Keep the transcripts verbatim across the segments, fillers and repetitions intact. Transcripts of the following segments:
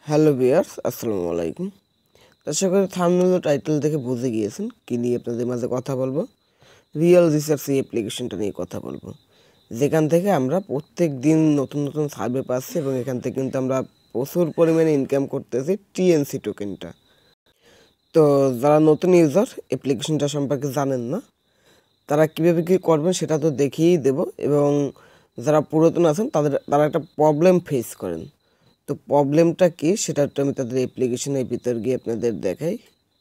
Hello viewers, আসসালামু আলাইকুম। আশা করি থাম্বনেল ও টাইটেল দেখে বুঝে গিয়েছেন কি নিয়ে আপনাদের মাঝে কথা বলবো। রিয়েল রিসার্চ এই অ্যাপ্লিকেশনটা নিয়ে কথা বলবো, যেখান থেকে আমরা প্রত্যেক দিন নতুন নতুন সার্ভে পাচ্ছি এবং এখান থেকে কিন্তু আমরা প্রচুর পরিমাণে ইনকাম করতেছি টিএনসি টোকেনটা। তো যারা নতুন ইউজার অ্যাপ্লিকেশনটা সম্পর্কে জানেন না, তারা কীভাবে কী করবেন সেটা তো দেখিয়েই দেব, এবং যারা পুরাতন আছেন তাদের তারা একটা প্রবলেম ফেস করেন। তো প্রবলেমটা কি সেটা একটু আমি তাদের অ্যাপ্লিকেশনের ভিতর গিয়ে আপনাদের দেখাই।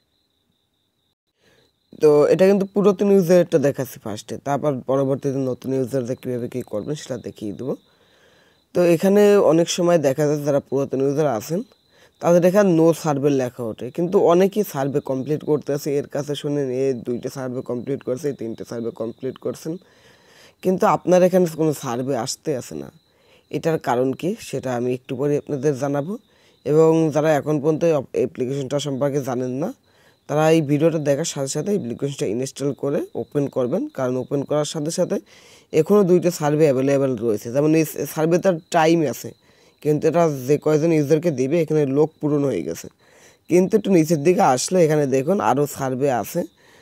তো এটা কিন্তু পুরাতন ইউজারটা দেখাচ্ছি ফার্স্টে, তারপর পরবর্তীতে নতুন ইউজারদের কীভাবে কী করবেন সেটা দেখিয়ে দেবো। তো এখানে অনেক সময় দেখা যায় যারা পুরাতন ইউজার আছেন তাদের এখানে নো সার্ভে লেখা ওঠে, কিন্তু অনেকেই সার্ভে কমপ্লিট করতেছে। এর কাছে শুনেন এ দুইটা সার্ভে কমপ্লিট করছে, তিনটে সার্ভে কমপ্লিট করছেন, কিন্তু আপনার এখানে কোনো সার্ভে আসতে আসে না। এটার কারণ কি সেটা আমি একটু পরে আপনাদের জানাবো। এবং যারা এখন পর্যন্ত অ্যাপ্লিকেশনটা সম্পর্কে জানেন না, তারা এই ভিডিওটা দেখার সাথে সাথে অ্যাপ্লিকেশনটা ইনস্টল করে ওপেন করবেন, কারণ ওপেন করার সাথে সাথে এখনও দুইটা সার্ভে অ্যাভেলেবেল রয়েছে। যেমন এই সার্ভেটার টাইম আছে, কিন্তু এটা যে কয়জন ইউজারকে দিবে এখানে লোক পূরণ হয়ে গেছে। কিন্তু একটু নিচের দিকে আসলে এখানে দেখুন আরও সার্ভে আছে।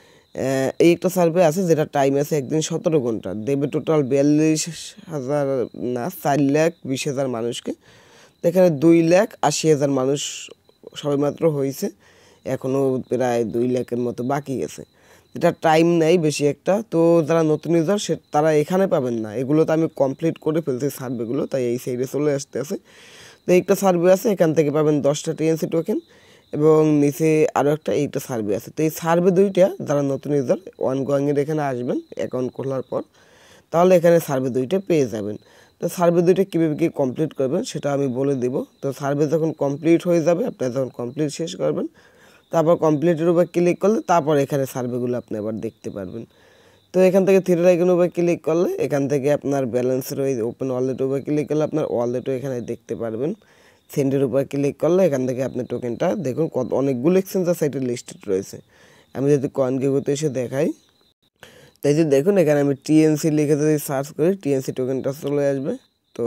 এই একটা সার্ভে আছে যেটা টাইম আছে একদিন সতেরো ঘন্টা, দেবে টোটাল বিয়াল্লিশ হাজার না চার লাখ বিশ হাজার মানুষকে। তো এখানে দুই লাখ আশি হাজার মানুষ সবেমাত্র হয়েছে, এখনও প্রায় দুই লাখের মতো বাকি আছে। এটা টাইম নেই বেশি একটা। তো যারা নতুন ইউজার সে তারা এখানে পাবেন না, এগুলো তো আমি কমপ্লিট করে ফেলছি সার্ভেগুলো, তাই এই সাইডে চলে আসতে আছে। তো একটা সার্ভে আছে, এখান থেকে পাবেন দশটা টিএনসি টোকেন, এবং নিচে আরও একটা এইটা সার্ভে আছে। তো এই সার্ভে দুইটা যারা নতুন ইউজার ওয়ান গোয়িংয়ের এখানে আসবেন অ্যাকাউন্ট খোলার পর, তাহলে এখানে সার্ভে দুইটা পেয়ে যাবেন। তো সার্ভে দুইটা কীভাবে কী কমপ্লিট করবেন সেটা আমি বলে দেব। তো সার্ভে যখন কমপ্লিট হয়ে যাবে, আপনি যখন কমপ্লিট শেষ করবেন, তারপর কমপ্লিটের উপর ক্লিক করলে তারপর এখানে সার্ভেগুলো আপনি আবার দেখতে পারবেন। তো এখান থেকে থ্রি আইকনের উপর ক্লিক করলে এখান থেকে আপনার ব্যালেন্সের ওই ওপেন ওয়ালেটের উপর ক্লিক করলে আপনার ওয়ালেটও এখানে দেখতে পারবেন। সেন্ডের উপর ক্লিক করলে এখান থেকে আপনি টোকেনটা দেখুন কত অনেকগুলো এক্সচেঞ্জার সাইটে লিস্টেড রয়েছে। আমি যদি কয়েনগেগোতে এসে দেখাই, তাই যে দেখুন এখানে আমি টিএনসি লিখে যদি সার্চ করি টিএনসি টোকেনটা চলে আসবে। তো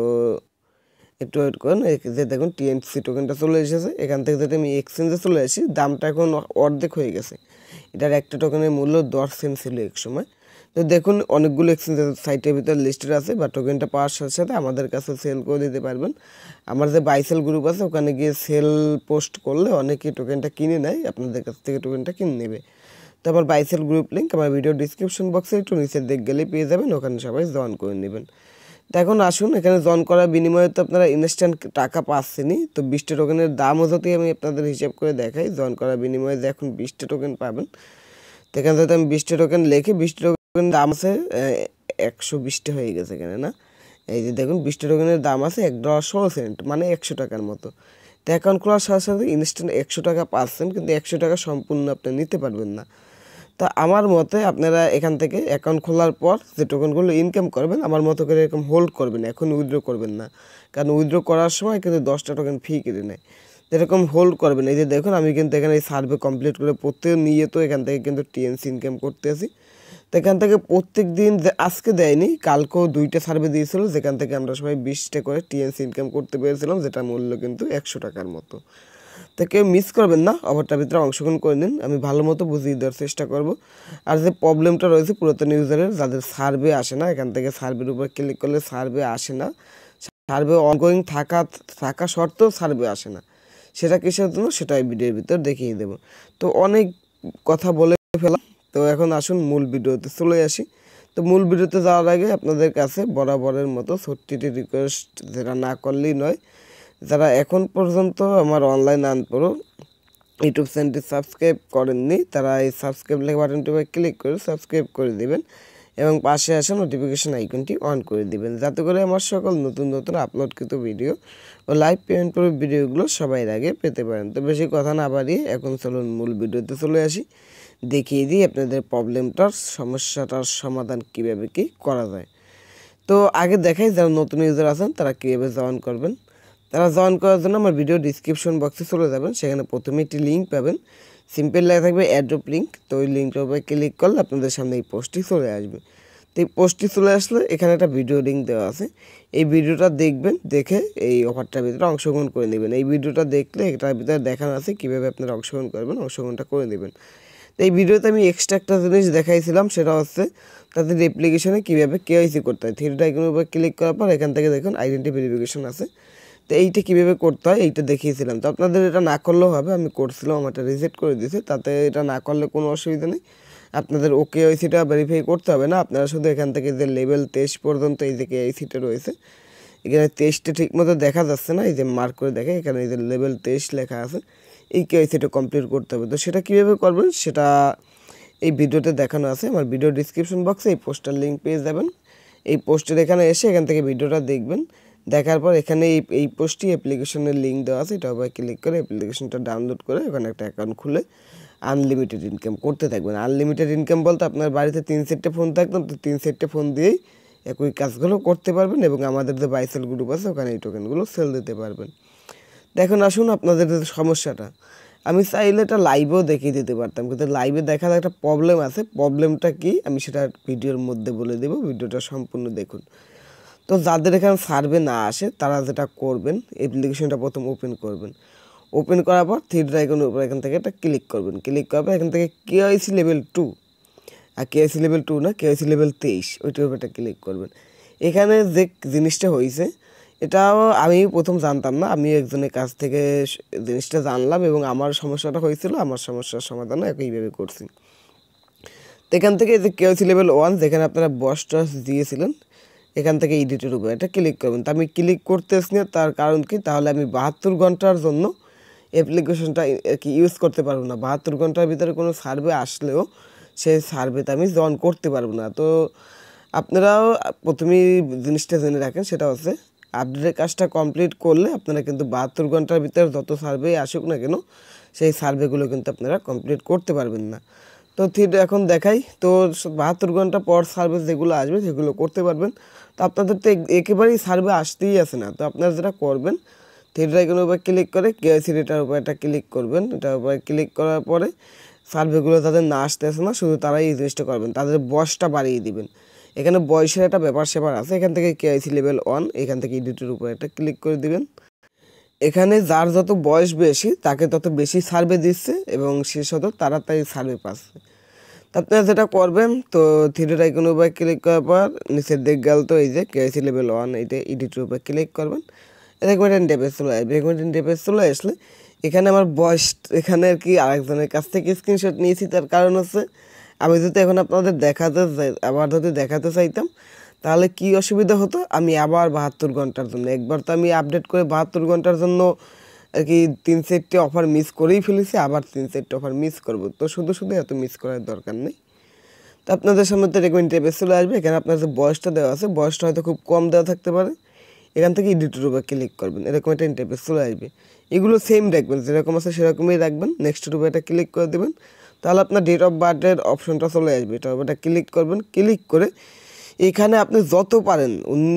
একটু ওয়েট করুন, যে দেখুন টিএনসি টোকেনটা চলে এসেছে। এখান থেকে যদি আমি এক্সচেঞ্জে চলে আসি, দামটা এখন অর্ধেক হয়ে গেছে। এটার একটা টোকেনের মূল্য দশ সেন্ট ছিল এক সময়। তো দেখুন অনেকগুলো এক্সচেঞ্জ সাইটের ভিতরে লিস্টেড আছে, বা টোকেনটা পাওয়ার সাথে সাথে আমাদের কাছে সেল করে দিতে পারবেন। আমার যে বাইসেল গ্রুপ আছে ওখানে গিয়ে সেল পোস্ট করলে অনেকেই টোকেনটা কিনে নেয়, আপনাদের কাছ থেকে টোকেনটা কিনে নেবে। তো আমার বাইসেল গ্রুপ লিঙ্ক আমার ভিডিও ডিসক্রিপশন বক্সে একটু নিচের দিক গেলেই পেয়ে যাবেন, ওখানে সবাই জয়েন করে নেবেন। তো এখন আসুন, এখানে জয়েন করার বিনিময়ে তো আপনারা ইনস্ট্যান্ট টাকা পাচ্ছেনই। তো বিশটা টোকেনের দামও যদি আমি আপনাদের হিসাব করে দেখাই, জয়েন করার বিনিময়ে যে এখন বিশটা টোকেন পাবেন, তো এখানে যদি আমি বিশটা টোকেন লিখি, বিশটা টোকেন দাম আছে একশো বিশটা হয়ে গেছে এখানে না। এই যে দেখুন বিশটা টোকেনের দাম আছে এক ডলার ষোলো সেন্ট, মানে একশো টাকার মতো। তো অ্যাকাউন্ট খোলার সাথে সাথে ইনস্ট্যান্ট একশো টাকা পাচ্ছেন, কিন্তু একশো টাকা সম্পূর্ণ আপনি নিতে পারবেন না। তা আমার মতে আপনারা এখান থেকে অ্যাকাউন্ট খোলার পর যে টোকেনগুলো ইনকাম করবেন আমার মতো করে এরকম হোল্ড করবেন, এখন উইথড্র করবেন না, কারণ উইথড্র করার সময় কিন্তু দশটা টোকেন ফি কেটে নেয়। এরকম হোল্ড করবেন। এই যে দেখুন আমি কিন্তু এখানে এই সার্ভে কমপ্লিট করে প্রত্যেক নিয়ে তো এখান থেকে কিন্তু টিএনসি ইনকাম করতে আসি। তো এখান থেকে প্রত্যেক দিন আজকে দেয়নি, কালকেও দুইটা সার্ভে দিয়েছিল, যেখান থেকে আমরা সবাই বিশটা করে টিএনসি ইনকাম করতে পেরেছিলাম, যেটা মূল্য কিন্তু একশো টাকার মতো। তো কেউ মিস করবেন না, অফারটার ভিতরে অংশগ্রহণ করে নিন, আমি ভালো মতো বুঝিয়ে দেওয়ার চেষ্টা করব। আর যে প্রবলেমটা রয়েছে পুরাতন ইউজারের যাদের সার্ভে আসে না, এখান থেকে সার্ভের উপর ক্লিক করলে সার্ভে আসে না, সার্ভে অনগোয়িং থাকা থাকা সত্ত্বেও সার্ভে আসে না, সেটা কিসের জন্য সেটা এই ভিডিওর ভিতর দেখিয়ে দেব। তো অনেক কথা বলে ফেলাম, তো এখন আসুন মূল ভিডিওতে চলে আসি। তো মূল ভিডিওতে যাওয়ার আগে আপনাদের কাছে বরাবরের মতো ছোট্টটি রিকোয়েস্ট, যেটা না করলেই নয়, যারা এখন পর্যন্ত আমার অনলাইন আনপ্রো ইউটিউব চ্যানেলটি সাবস্ক্রাইব করেননি, তারা এই সাবস্ক্রাইব লেখা বাটনটি ক্লিক করে সাবস্ক্রাইব করে দেবেন, এবং পাশে আসা নোটিফিকেশন আইকনটি অন করে দিবেন, যাতে করে আমার সকল নতুন নতুন আপলোডকৃত ভিডিও ও লাইভ পেমেন্ট করে ভিডিওগুলো সবাই আগে পেতে পারেন। তো বেশি কথা না বাড়িয়ে এখন চলুন মূল ভিডিওতে চলে আসি, দেখিয়ে দিই আপনাদের প্রবলেমটার সমস্যাটার সমাধান কীভাবে কী করা যায়। তো আগে দেখাই যারা নতুন ইউজার আছেন তারা কীভাবে জয়েন করবেন। তারা জয়েন করার জন্য আমার ভিডিও ডিসক্রিপশন বক্সে চলে যাবেন, সেখানে প্রথমে একটি লিঙ্ক পাবেন, সিম্পল লেখা থাকবে এয়ারড্রপ লিঙ্ক। তো ওই লিঙ্কটার উপরে ক্লিক করলে আপনাদের সামনে এই পোস্টটি চলে আসবে। তো এই পোস্টটি চলে আসলে এখানে একটা ভিডিও লিঙ্ক দেওয়া আছে, এই ভিডিওটা দেখবেন, দেখে এই অফারটার ভিতরে অংশগ্রহণ করে নেবেন। এই ভিডিওটা দেখলে এটার ভিতরে দেখানো আছে কীভাবে আপনারা অংশগ্রহণ করবেন, অংশগ্রহণটা করে নেবেন। তো এই ভিডিওতে আমি এক্সট্রা একটা জিনিস দেখাইছিলাম, সেটা হচ্ছে তাদের অ্যাপ্লিকেশনে কীভাবে কেওয়াইসি করতে হয়। থ্রি আইকনের উপর ক্লিক করার পর এখান থেকে দেখুন আইডেন্টি ভেরিফিকেশন আছে, তো এইটা কীভাবে করতে হয় এইটা দেখিয়েছিলাম। তো আপনাদের এটা না করলেও হবে, আমি করছিলাম, আমারটা রিজেক্ট করে দিয়েছে, তাতে এটা না করলে কোনো অসুবিধা নেই। আপনাদের ও কেওয়াইসিটা ভেরিফাই করতে হবে না, আপনারা শুধু এখান থেকে যে লেভেল তেইশ পর্যন্ত এই যে কেওয়াইসিটা রয়েছে, এখানে তেইশটা ঠিক মতো দেখা যাচ্ছে না, এই যে মার্ক করে দেখে এখানে এই যে লেভেল তেইশ লেখা আছে, এই কেওয়াইসিটা কমপ্লিট করতে হবে। তো সেটা কীভাবে করবেন সেটা এই ভিডিওতে দেখানো আছে, আমার ভিডিও ডিসক্রিপশন বক্সে এই পোস্টার লিঙ্ক পেয়ে যাবেন। এই পোস্টের এখানে এসে এখান থেকে ভিডিওটা দেখবেন, দেখার পর এখানে এই এই পোস্টটি অ্যাপ্লিকেশনের লিঙ্ক দেওয়া আছে, এটা আবার ক্লিক করে অ্যাপ্লিকেশনটা ডাউনলোড করে ওখানে একটা অ্যাকাউন্ট খুলে আনলিমিটেড ইনকাম করতে থাকবেন। আনলিমিটেড ইনকাম বলতে আপনার বাড়িতে তিন সেটটা ফোন থাকবেন, তো তিন সেটটা ফোন দিয়েই একই কাজগুলো করতে পারবেন এবং আমাদের যে বাইসেল গ্রুপ আছে ওখানে এই টোকেনগুলো সেল দিতে পারবেন। দেখুন আসুন আপনাদের যে সমস্যাটা, আমি চাইলে এটা লাইভেও দেখিয়ে দিতে পারতাম, কিন্তু লাইভে দেখার একটা প্রবলেম আছে। প্রবলেমটা কি আমি সেটা ভিডিওর মধ্যে বলে দেবো, ভিডিওটা সম্পূর্ণ দেখুন। তো যাদের এখানে সার্ভে না আসে তারা যেটা করবেন, অ্যাপ্লিকেশনটা প্রথম ওপেন করবেন, ওপেন করার পর থ্রি আইকনের উপর এখান থেকে এটা ক্লিক করবেন, ক্লিক করার পর এখান থেকে কেওয়াইসি লেভেল টু, আর কেওয়াইসি লেভেল টু না, কেওয়াইসি লেভেল তেইশ, ওইটার উপর একটা ক্লিক করবেন। এখানে যে জিনিসটা হয়েছে এটাও আমি প্রথম জানতাম না, আমি একজনের কাছ থেকে জিনিসটা জানলাম এবং আমার সমস্যাটা হয়েছিল, আমার সমস্যার সমাধানও একইভাবে করছি। তো এখান থেকে যে কেওয়াইসি লেভেল ওয়ান যেখানে আপনারা বস টস দিয়েছিলেন, এখান থেকে এডিটের উপর এটা ক্লিক করবেন। তো আমি ক্লিক করতেছি না, তার কারণ কি, তাহলে আমি বাহাত্তর ঘন্টার জন্য অ্যাপ্লিকেশনটা কি ইউজ করতে পারবো না। বাহাত্তর ঘন্টার ভিতরে কোনো সার্ভে আসলেও সেই সার্ভেতে আমি জয়েন করতে পারবো না। তো আপনারাও প্রথমেই জিনিসটা জেনে রাখেন, সেটা হচ্ছে আপডেটের কাজটা কমপ্লিট করলে আপনারা কিন্তু বাহাত্তর ঘন্টার ভিতরে যত সার্ভে আসুক না কেন সেই সার্ভেগুলো কিন্তু আপনারা কমপ্লিট করতে পারবেন না। তো ঠিক এখন দেখাই, তো বাহাত্তর ঘন্টা পর সার্ভিস যেগুলো আসবে সেগুলো করতে পারবেন। তো আপনাদের তো একেবারেই সার্ভে আসতেই আসে না, তো আপনারা যেটা করবেন থ্রি আইকনের উপর ক্লিক করে কেওয়াইসি এটার উপর একটা ক্লিক করবেন, এটার উপর ক্লিক করার পরে সার্ভেগুলো তাদের না আসতে আসে না, শুধু তারাই এই জিনিসটা করবেন, তাদের বয়সটা বাড়িয়ে দিবেন। এখানে বয়সের একটা ব্যাপার স্যাপার আছে, এখান থেকে কেওয়াইসি লেভেল ওয়ান, এখান থেকে এডিটের উপর একটা ক্লিক করে দিবেন। এখানে যার যত বয়স বেশি তাকে তত বেশি সার্ভে দিচ্ছে এবং শেষ হতো তাড়াতাড়ি সার্ভে পাচ্ছে। তো আপনারা যেটা করবেন, তো থ্রি আইকনের উপর ক্লিক করার পর নিচের দিক গেল, তো এই যে কেওয়াইসি লেভেল ওয়ান এইটা এডিটের উপর ক্লিক করবেন, এরকম একটা ইন্টারফেস চলে আসবে। এরকম একটা ইন্টারফেস চলে আসলে এখানে আমার বয়স, এখানে আর কি আরেকজনের কাছ থেকে স্ক্রিনশট নিয়েছি, তার কারণ হচ্ছে আমি যদি এখন আপনাদের দেখাতে আবার যদি দেখাতে চাইতাম তাহলে কি অসুবিধা হতো, আমি আবার বাহাত্তর ঘন্টার জন্য, একবার তো আমি আপডেট করে বাহাত্তর ঘন্টার জন্য আর কি তিন সেটটি অফার মিস করেই ফেলেছি, আবার তিন সেটটি অফার মিস করব, তো শুধু শুধু এত মিস করার দরকার নেই। তো আপনাদের সামনে তো এরকম ইন্টারফেস চলে আসবে, এখানে আপনার যে বয়সটা দেওয়া আছে বয়সটা হয়তো খুব কম দেওয়া থাকতে পারে, এখান থেকে এডিটের উপর ক্লিক করবেন, এরকম একটা ইন্টারফেস চলে আসবে। এগুলো সেম রাখবেন, যেরকম আছে সেরকমই রাখবেন, নেক্সটের উপর এটা ক্লিক করে দেবেন, তাহলে আপনার ডেট অফ বার্থের অপশনটা চলে আসবে, এটার উপর এটা ক্লিক করবেন, ক্লিক করে এখানে আপনি যত পারেন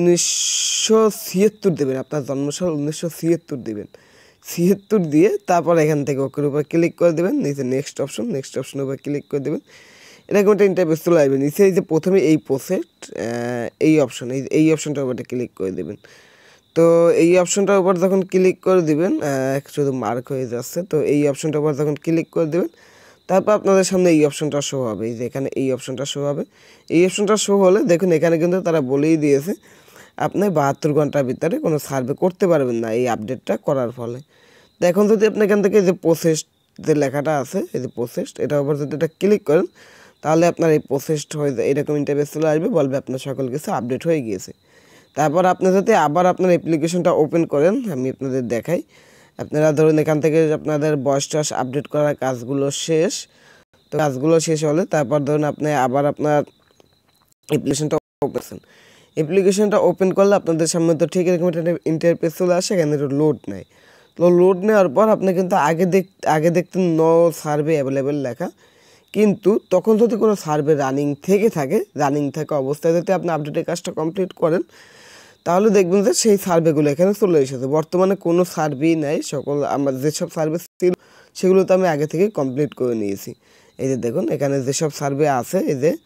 উনিশশো ছিয়াত্তর দেবেন, আপনার জন্মসাল উনিশশো ছিয়াত্তর দেবেন, ছিয়াত্তর দিয়ে তারপর এখান থেকে ওকের উপর ক্লিক করে দেবেন, নিচে নেক্সট অপশন, নেক্সট অপশনের উপর ক্লিক করে দেবেন, এরকম একটা ইন্টারফেস চলে আসবে। নিচে এই যে প্রথমে এই প্রসেস এই অপশন, এই এই অপশনটার উপর ক্লিক করে দেবেন। তো এই অপশনটার উপর যখন ক্লিক করে দেবেন, শুধু মার্ক হয়ে যাচ্ছে, তো এই অপশনটার উপর যখন ক্লিক করে দেবেন তারপর আপনাদের সামনে এই অপশনটা শো হবে, এই যে এখানে এই অপশনটা শো হবে। এই অপশনটা শো হলে দেখুন এখানে কিন্তু তারা বলেই দিয়েছে আপনি বাহাত্তর ঘন্টার ভিতরে কোনো সার্ভে করতে পারবেন না এই আপডেটটা করার ফলে। তো এখন যদি আপনি এখান থেকে যে প্রসেস যে লেখাটা আছে, এই যে প্রসেস, এটার উপর যদি এটা ক্লিক করেন তাহলে আপনার এই প্রসেসড হয়ে যায়, এরকম ইন্টারফেস চলে আসবে, বলবে আপনার সকল কিছু আপডেট হয়ে গিয়েছে। তারপর আপনি যদি আবার আপনার অ্যাপ্লিকেশনটা ওপেন করেন, আমি আপনাদের দেখাই, আপনারা ধরুন এখান থেকে আপনাদের বয়স টস আপডেট করার কাজগুলো শেষ, তো কাজগুলো শেষ হলে তারপর ধরুন আপনি আবার আপনার অ্যাপ্লিকেশনটা ওপেন অ্যাপ্লিকেশনটা ওপেন করলে আপনাদের সামনে তো ঠিক এরকম একটা ইন্টারফেস চলে আসে, এখানে একটু লোড নেয়। তো লোড নেওয়ার পর আপনি কিন্তু আগে দেখ আগে দেখতেন নো সার্ভে অ্যাভেলেবেল লেখা, কিন্তু তখন যদি কোনো সার্ভে রানিং থেকে থাকে, রানিং থাকা অবস্থায় যদি আপনি আপডেটের কাজটা কমপ্লিট করেন তাহলে দেখবেন যে সেই সার্ভেগুলো এখানে চলে এসেছে। বর্তমানে কোনো সার্ভেই নাই, সকল আমার যেসব সার্ভে ছিল সেগুলো তো আমি আগে থেকে কমপ্লিট করে নিয়েছি। এই যে দেখুন এখানে যেসব সার্ভে আছে, এই যে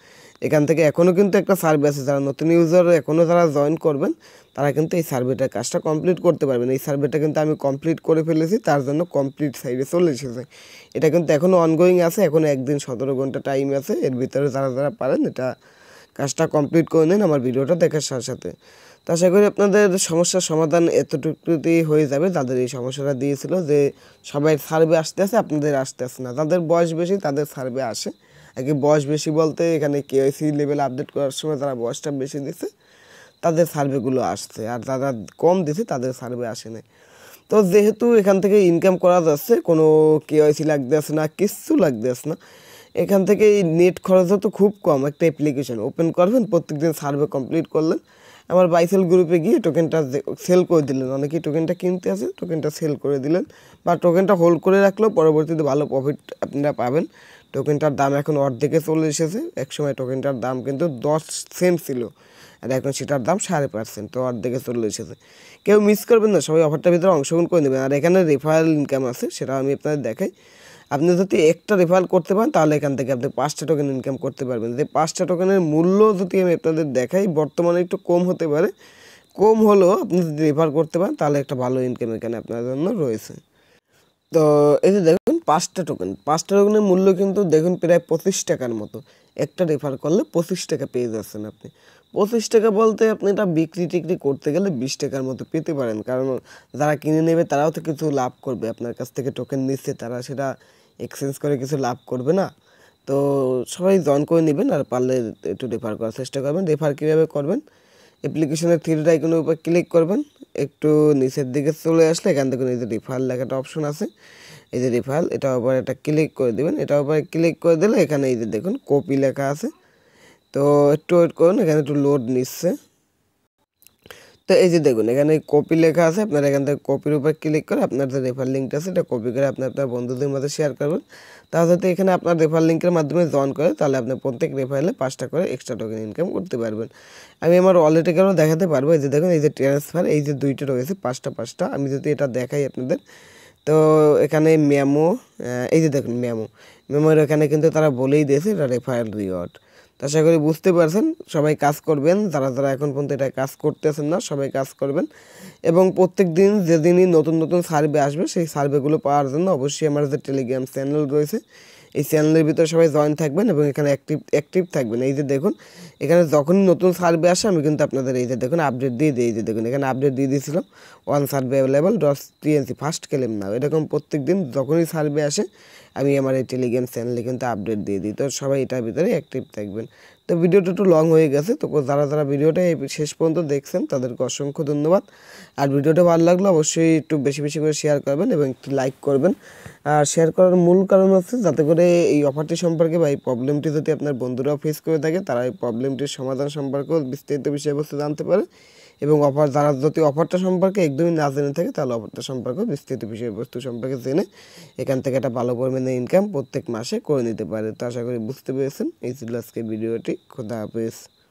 এখান থেকে এখনও কিন্তু একটা সার্ভে আছে, যারা নতুন ইউজার এখনও যারা জয়েন করবেন তারা কিন্তু এই সার্ভেটার কাজটা কমপ্লিট করতে পারবেন। এই সার্ভেটা কিন্তু আমি কমপ্লিট করে ফেলেছি, তার জন্য কমপ্লিট সাইডে চলে এসেছে। এটা কিন্তু এখনও অনগোয়িং আছে, এখনও একদিন সতেরো ঘন্টা টাইম আছে। এর ভিতরে যারা যারা পারেন এটা কাজটা কমপ্লিট করে নিন আমার ভিডিওটা দেখার সাথে সাথে। তো আশা করি আপনাদের সমস্যার সমাধান এতটুকুতেই হয়ে যাবে। যাদের এই সমস্যাটা দিয়েছিল যে সবাই সার্ভে আসতে আসে, আপনাদের আসতে আসে না, যাদের বয়স বেশি তাদের সার্ভে আসে। আগে বয়স বেশি বলতে এখানে কেওয়াইসি লেভেল আপডেট করার সময় যারা বয়সটা বেশি দিছে তাদের সার্ভেগুলো আসছে, আর যারা কম দিছে তাদের সার্ভে আসে না। তো যেহেতু এখান থেকে ইনকাম করা যাচ্ছে, কোনো কেওয়াইসি লাগতে আসে না, কিচ্ছু লাগতে আসে না, এখান থেকে নেট খরচও তো খুব কম। একটা অ্যাপ্লিকেশন ওপেন করবেন, প্রত্যেকদিন সার্ভে কমপ্লিট করলেন, আমার বাইসেল গ্রুপে গিয়ে টোকেনটা সেল করে দিলেন। অনেকেই টোকেনটা কিনতে আছে, টোকেনটা সেল করে দিলেন বা টোকেনটা হোল্ড করে রাখলেও পরবর্তীতে ভালো প্রফিট আপনারা পাবেন। টোকেনটার দাম এখন অর্ধেকে চলে এসেছে। একসময় টোকেনটার দাম কিন্তু দশ সেন্ট ছিল, আর এখন সেটার দাম সাড়ে পার্সেন্ট, তো অর্ধেকে চলে এসেছে। কেউ মিস করবেন না, সবাই অফারটার ভিতরে অংশগ্রহণ করে নেবেন। আর এখানে রেফারেল ইনকাম আছে, সেটা আমি আপনাদের দেখাই। আপনি যদি একটা রেফারেল করতে পারেন তাহলে এখান থেকে আপনি পাঁচটা টোকেন ইনকাম করতে পারবেন। যে পাঁচটা টোকেনের মূল্য যদি আমি আপনাদের দেখাই, বর্তমানে একটু কম হতে পারে, কম হলেও আপনি যদি রেফার করতে পারেন তাহলে একটা ভালো ইনকাম এখানে আপনার জন্য রয়েছে। তো এই যে দেখুন পাঁচটা টোকেন, পাঁচটা টোকেনের মূল্য কিন্তু দেখুন প্রায় পঁচিশ টাকার মতো। একটা রেফার করলে পঁচিশ টাকা পেয়ে যাচ্ছেন আপনি। পঁচিশ টাকা বলতে আপনি এটা বিক্রি টিক্রি করতে গেলে বিশ টাকার মতো পেতে পারেন, কারণ যারা কিনে নেবে তারাও তো কিছু লাভ করবে। আপনার কাছ থেকে টোকেন নিচ্ছে, তারা সেটা এক্সচেঞ্জ করে কিছু লাভ করবে না। তো সবাই জয়েন করে নেবেন, আর পারলে একটু রেফার করার চেষ্টা করবেন। রেফার কীভাবে করবেন, অ্যাপ্লিকেশনের থ্রি আইকনের উপর ক্লিক করবেন, একটু নিচের দিকে চলে আসলে এখান থেকে এই যে রেফারেল লেখা একটা অপশন আছে, এই যে রেফারেল, এটার উপর একটা ক্লিক করে দেবেন। এটার উপরে ক্লিক করে দিলে এখানে এই যে দেখুন কপি লেখা আছে, তো একটু ওয়েট করুন, এখানে একটু লোড নিচ্ছে। তো এই যে দেখুন এখানে কপি লেখা আছে, আপনারা এখান থেকে কপির উপর ক্লিক করে আপনার যে রেফার লিঙ্কটা আছে এটা কপি করে আপনি আপনার বন্ধুদের মধ্যে শেয়ার করবেন। তাহলে যদি এখানে আপনার রেফার লিঙ্কের মাধ্যমে জয়েন করে তাহলে আপনি প্রত্যেক রেফারেলে পাঁচটা করে এক্সট্রা টোকেন ইনকাম করতে পারবেন। আমি আমার ওয়ালেটেও দেখাতে পারবো। এই যে দেখুন এই যে ট্রান্সফার, এই যে দুইটা রয়েছে পাঁচটা পাঁচটা, আমি যদি এটা দেখাই আপনাদের, তো এখানে মেমো, এই যে দেখুন মেমো, মেমোর এখানে কিন্তু তারা বলেই দিয়েছে এটা রেফারেল রিওয়ার্ড। তো আশা করি বুঝতে পারছেন, সবাই কাজ করবেন, যারা যারা এখন পর্যন্ত এটা কাজ করতেছেন না সবাই কাজ করবেন। এবং প্রত্যেক দিন যেদিনই নতুন নতুন সার্ভে আসবে সেই সার্ভেগুলো পাওয়ার জন্য অবশ্যই আমার যে টেলিগ্রাম চ্যানেল রয়েছে এই চ্যানেলের ভিতরে সবাই জয়েন থাকবেন এবং এখানে অ্যাক্টিভ অ্যাক্টিভ থাকবেন। এই যে দেখুন এখানে যখনই নতুন সার্ভে আসে আমি কিন্তু আপনাদের এই যে দেখুন আপডেট দিয়ে দিই। এই যে দেখুন এখানে আপডেট দিয়ে দিয়েছিলাম, one survey available dot TNC first claim now. এরকম প্রত্যেক দিন যখনই সার্ভে আসে আমি আমার এই টেলিগ্রাম চ্যানেলে কিন্তু আপডেট দিয়ে দিই। তো সবাই এটার ভিতরে অ্যাক্টিভ থাকবেন। তো ভিডিওটা একটু লং হয়ে গেছে, তো যারা যারা ভিডিওটা এই শেষ পর্যন্ত দেখছেন তাদেরকে অসংখ্য ধন্যবাদ। আর ভিডিওটা ভালো লাগলে অবশ্যই একটু বেশি বেশি করে শেয়ার করবেন এবং একটু লাইক করবেন। আর শেয়ার করার মূল কারণ হচ্ছে যাতে করে এই অফারটি সম্পর্কে বা এই প্রবলেমটি যদি আপনার বন্ধুরাও ফেস করে থাকে তারা এই প্রবলেমটির সমাধান সম্পর্কেও বিস্তারিত বিষয়বস্তু জানতে পারে, এবং অফার যারা যদি অফারটা সম্পর্কে একদমই না জেনে থাকে তাহলে অফারটা সম্পর্কে বিস্তারিত বিষয়বস্তু সম্পর্কে জেনে এখান থেকে একটা ভালো পরিমাণে ইনকাম প্রত্যেক মাসে করে নিতে পারে। তো আশা করি বুঝতে পেরেছেন। এই ছিল আজকে ভিডিওটি। খোদা হাফেজ।